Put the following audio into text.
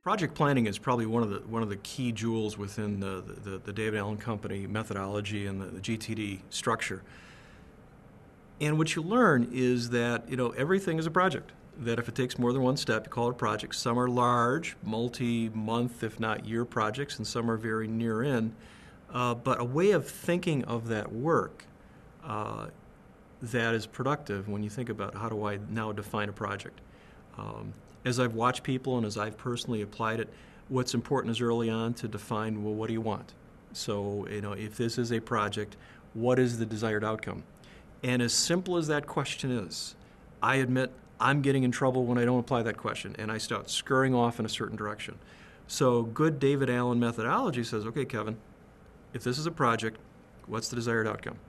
Project planning is probably one of the key jewels within the David Allen Company methodology and the GTD structure. And what you learn is that everything is a project. That if it takes more than one step, you call it a project. Some are large, multi-month, if not year projects, and some are very near in. But a way of thinking of that work that is productive when you think about how do I now define a project. As I've watched people and as I've personally applied it, what's important is early on to define, well, what do you want? So, if this is a project, what is the desired outcome? And as simple as that question is, I admit I'm getting in trouble when I don't apply that question and I start scurrying off in a certain direction. So good David Allen methodology says, okay, Kevin, if this is a project, what's the desired outcome?